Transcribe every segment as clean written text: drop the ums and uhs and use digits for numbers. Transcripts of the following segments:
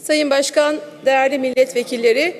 Sayın Başkan, değerli milletvekilleri,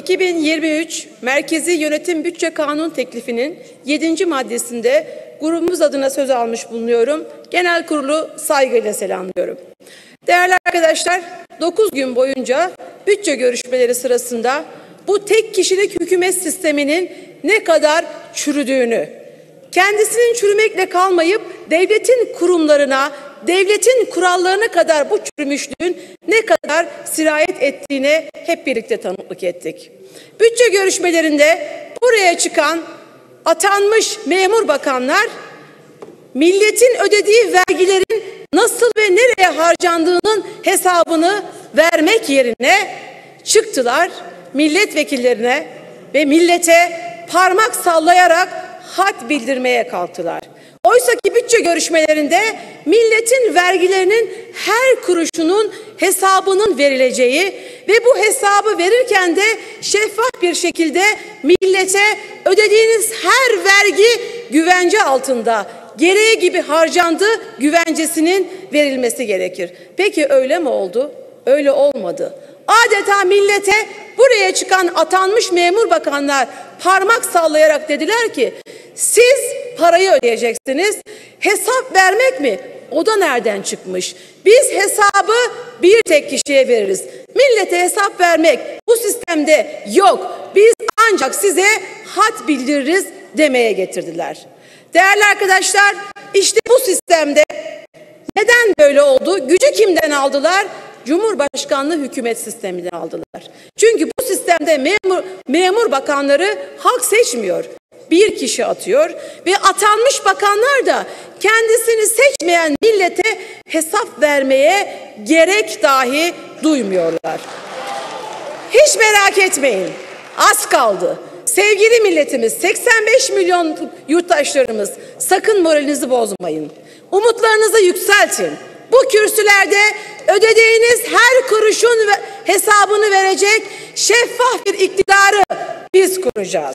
2023 Merkezi Yönetim Bütçe Kanun Teklifi'nin 7. maddesinde grubumuz adına söz almış bulunuyorum. Genel kurulu saygıyla selamlıyorum. Değerli arkadaşlar, 9 gün boyunca bütçe görüşmeleri sırasında bu tek kişilik hükümet sisteminin ne kadar çürüdüğünü, kendisinin çürümekle kalmayıp devletin kurumlarına, devletin kurallarına kadar bu çürümüşlüğün ne kadar sirayet ettiğine hep birlikte tanıklık ettik. Bütçe görüşmelerinde buraya çıkan atanmış memur bakanlar, milletin ödediği vergilerin nasıl ve nereye harcandığının hesabını vermek yerine çıktılar, milletvekillerine ve millete parmak sallayarak had bildirmeye kalktılar. Oysa ki bütçe görüşmelerinde milletin vergilerinin her kuruşunun hesabının verileceği ve bu hesabı verirken de şeffaf bir şekilde millete ödediğiniz her vergi güvence altında, gereği gibi harcandı güvencesinin verilmesi gerekir. Peki öyle mi oldu? Öyle olmadı. Adeta millete buraya çıkan atanmış memur bakanlar parmak sallayarak dediler ki siz parayı ödeyeceksiniz. Hesap vermek mi? O da nereden çıkmış? Biz hesabı bir tek kişiye veririz. Millete hesap vermek bu sistemde yok. Biz ancak size had bildiririz demeye getirdiler. Değerli arkadaşlar, işte bu sistemde neden böyle oldu? Gücü kimden aldılar? Cumhurbaşkanlığı hükümet sisteminden aldılar. Çünkü bu sistemde memur bakanları halk seçmiyor. Bir kişi atıyor ve atanmış bakanlar da kendisini seçmeyen millete hesap vermeye gerek dahi duymuyorlar. Hiç merak etmeyin, az kaldı. Sevgili milletimiz, 85 milyon yurttaşlarımız, sakın moralinizi bozmayın. Umutlarınızı yükseltin. Bu kürsülerde ödediğiniz her kuruşun hesabını verecek şeffaf bir iktidarı biz kuracağız.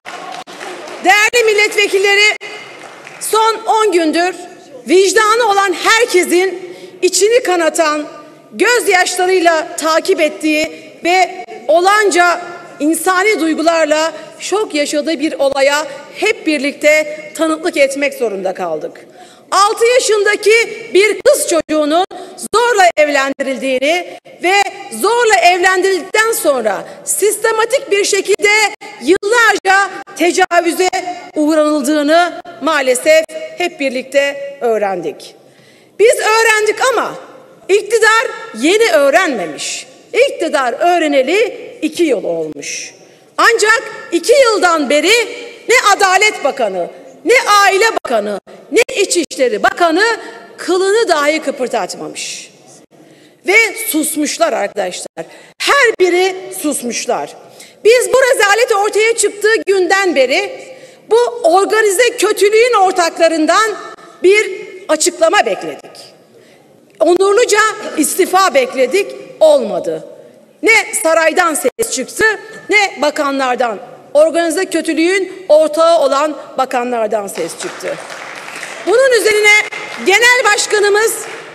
Değerli milletvekilleri, son 10 gündür vicdanı olan herkesin içini kanatan, gözyaşlarıyla takip ettiği ve olanca insani duygularla şok yaşadığı bir olaya hep birlikte tanıklık etmek zorunda kaldık. 6 yaşındaki bir kız çocuğunun zorla evlendirildiğini ve zorla evlendirildikten sonra sistematik bir şekilde yıllarca tecavüze uğranıldığını maalesef hep birlikte öğrendik. Biz öğrendik ama iktidar yeni öğrenmemiş. İktidar öğreneli 2 yıl olmuş. Ancak 2 yıldan beri ne Adalet Bakanı, ne Aile Bakanı, ne İçişleri Bakanı kılını dahi kıpırdatmamış. Ve susmuşlar arkadaşlar. Her biri susmuşlar. Biz bu rezalet ortaya çıktığı günden beri bu organize kötülüğün ortaklarından bir açıklama bekledik. Onurluca istifa bekledik, olmadı. Ne saraydan ses çıktı, ne bakanlardan, organize kötülüğün ortağı olan bakanlardan ses çıktı. Bunun üzerine Genel Başkanımız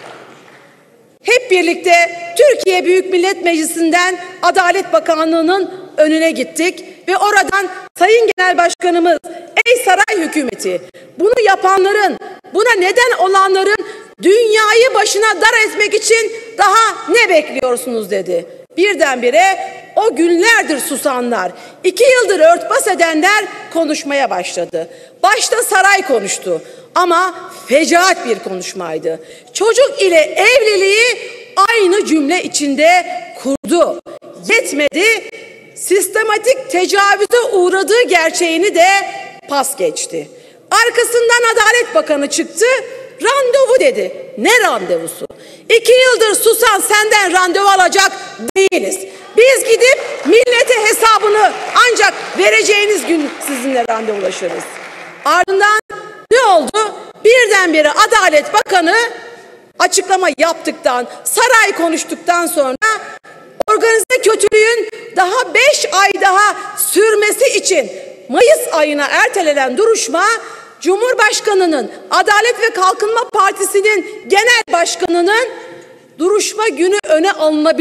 hep birlikte Türkiye Büyük Millet Meclisi'nden Adalet Bakanlığı'nın önüne gittik ve oradan Sayın Genel Başkanımız, ey saray hükümeti, bunu yapanların, buna neden olanların dünyayı başına dar etmek için daha ne bekliyorsunuz dedi. Birdenbire o günlerdir susanlar, 2 yıldır örtbas edenler konuşmaya başladı. Başta saray konuştu ama fecaat bir konuşmaydı. Çocuk ile evliliği aynı cümle içinde kurdu. Yetmedi, sistematik tecavüze uğradığı gerçeğini de pas geçti. Arkasından Adalet Bakanı çıktı, randevu dedi. Ne randevusu? 2 yıldır susan senden randevu alacak değiliz. Biz gidip millete hesabını ancak vereceğiniz gün sizinle randevulaşırız. Ardından ne oldu? Birdenbire Adalet Bakanı açıklama yaptıktan, saray konuştuktan sonra organize kötülüğün daha 5 ay daha sürmesi için Mayıs ayına ertelenen duruşma, Cumhurbaşkanı'nın, Adalet ve Kalkınma Partisi'nin genel başkanının duruşma günü öne alınabilir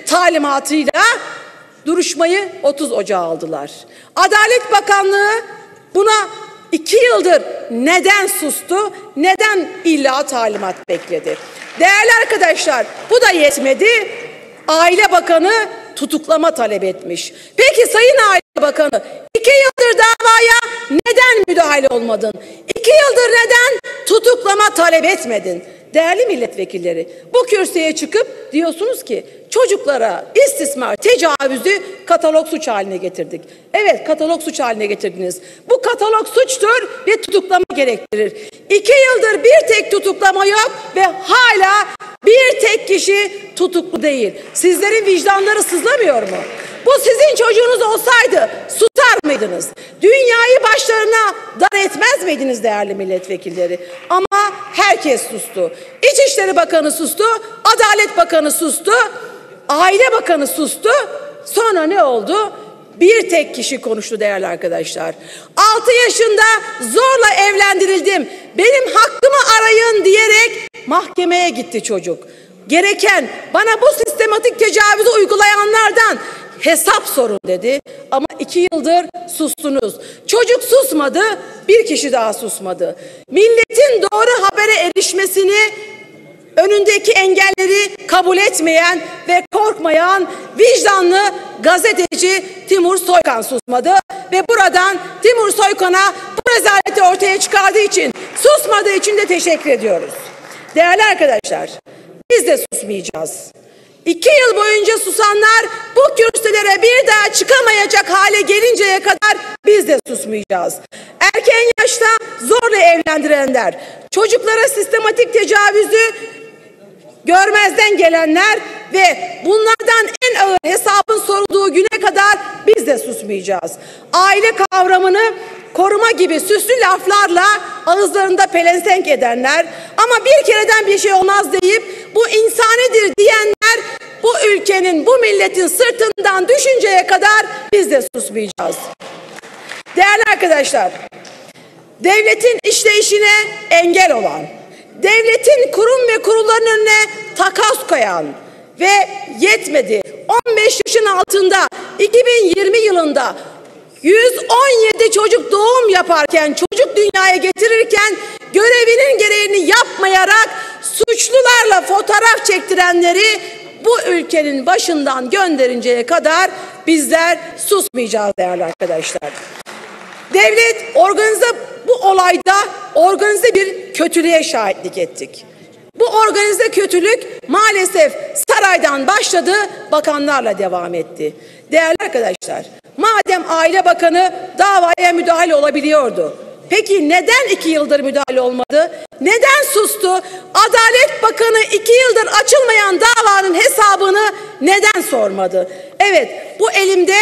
talimatıyla duruşmayı 30 Ocağı aldılar. Adalet Bakanlığı buna 2 yıldır neden sustu, neden illa talimat bekledi? Değerli arkadaşlar, bu da yetmedi. Aile Bakanı tutuklama talep etmiş. Peki Sayın Aile Bakanı, 2 yıldır davaya neden müdahale olmadın? 2 yıldır neden tutuklama talep etmedin? Değerli milletvekilleri, bu kürsüye çıkıp diyorsunuz ki çocuklara istismar, tecavüzü katalog suç haline getirdik. Evet, katalog suç haline getirdiniz. Bu katalog suçtur ve tutuklama gerektirir. 2 yıldır bir tek tutuklama yok ve hala bir tek kişi tutuklu değil. Sizlerin vicdanları sızlamıyor mu? Bu sizin çocuğunuz olsaydı susar mıydınız? Dünyayı başlarına dar etmez miydiniz değerli milletvekilleri? Ama herkes sustu. İçişleri Bakanı sustu, Adalet Bakanı sustu, Aile Bakanı sustu. Sonra ne oldu? Bir tek kişi konuştu değerli arkadaşlar. 6 yaşında zorla evlendirildim, benim hakkımı arayın diyerek mahkemeye gitti çocuk. Gereken bana bu sistematik tecavüzü uygulayanlardan hesap sorun dedi. Ama 2 yıldır sustunuz. Çocuk susmadı, bir kişi daha susmadı. Milletin doğru habere erişmesini, önündeki engelleri kabul etmeyen ve korkmayan vicdanlı gazeteci Timur Soykan susmadı ve buradan Timur Soykan'a bu rezaleti ortaya çıkardığı için, susmadığı için de teşekkür ediyoruz. Değerli arkadaşlar, biz de susmayacağız. 2 yıl boyunca susanlar bu kürsülere bir daha çıkamayacak hale gelinceye kadar biz de susmayacağız. Erken yaşta zorla evlendirenler, çocuklara sistematik tecavüzü görmezden gelenler ve bunlardan en ağır hesabın sorulduğu güne kadar biz de susmayacağız. Aile kavramını koruma gibi süslü laflarla ağızlarında pelesenk edenler ama bir kereden bir şey olmaz deyip bu insanidir diyenler bu ülkenin, bu milletin sırtından düşünceye kadar biz de susmayacağız. Değerli arkadaşlar, devletin işleyişine engel olan, devletin kurum ve kurulların önüne takas koyan ve yetmedi 15 yaşın altında 2020 yılında 117 çocuk doğum yaparken, çocuk dünyaya getirirken görevinin gereğini yapmayarak suçlularla fotoğraf çektirenleri bu ülkenin başından gönderinceye kadar bizler susmayacağız değerli arkadaşlar. Devlet bu olayda organize bir kötülüğe şahitlik ettik. Bu organize kötülük maalesef saraydan başladı, bakanlarla devam etti. Değerli arkadaşlar, madem Aile Bakanı davaya müdahale olabiliyordu, peki neden 2 yıldır müdahale olmadı? Neden sustu? Adalet Bakanı 2 yıldır açılmayan davanın hesabını neden sormadı? Evet, bu elimde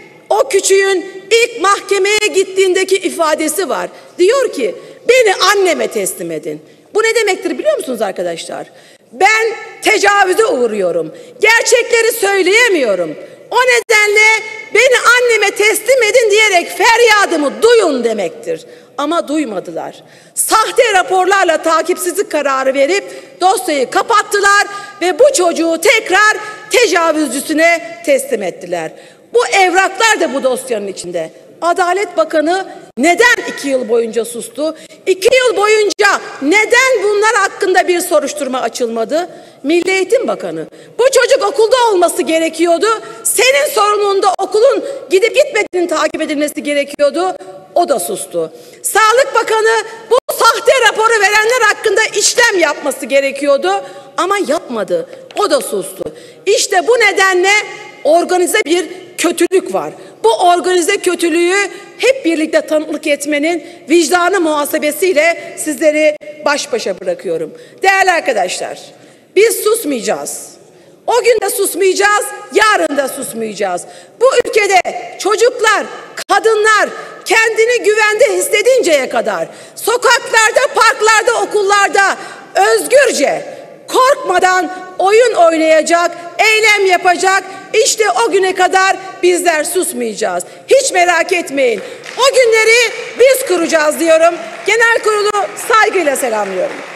o küçüğün ilk mahkemeye gittiğindeki ifadesi var. Diyor ki, beni anneme teslim edin. Bu ne demektir biliyor musunuz arkadaşlar? Ben tecavüze uğruyorum. Gerçekleri söyleyemiyorum. O nedenle beni anneme teslim edin diyerek feryadımı duyun demektir. Ama duymadılar. Sahte raporlarla takipsizlik kararı verip dosyayı kapattılar ve bu çocuğu tekrar tecavüzcüsüne teslim ettiler. Bu evraklar da bu dosyanın içinde. Adalet Bakanı neden 2 yıl boyunca sustu? 2 yıl boyunca neden bunlar hakkında bir soruşturma açılmadı? Milli Eğitim Bakanı, bu çocuk okulda olması gerekiyordu. Senin sorumluluğunda okulun gidip gitmediğinin takip edilmesi gerekiyordu. O da sustu. Sağlık Bakanı bu sahte raporu verenler hakkında işlem yapması gerekiyordu ama yapmadı. O da sustu. İşte bu nedenle organize bir kötülük var. Bu organize kötülüğü hep birlikte tanıklık etmenin vicdanı muhasebesiyle sizleri baş başa bırakıyorum. Değerli arkadaşlar, biz susmayacağız. O gün de susmayacağız, yarın da susmayacağız. Bu ülkede çocuklar, kadınlar kendini güvende hissedinceye kadar sokaklarda, parklarda, okullarda özgürce, korkmadan oyun oynayacak, eylem yapacak. İşte o güne kadar bizler susmayacağız. Hiç merak etmeyin. O günleri biz kuracağız diyorum. Genel kurulu saygıyla selamlıyorum.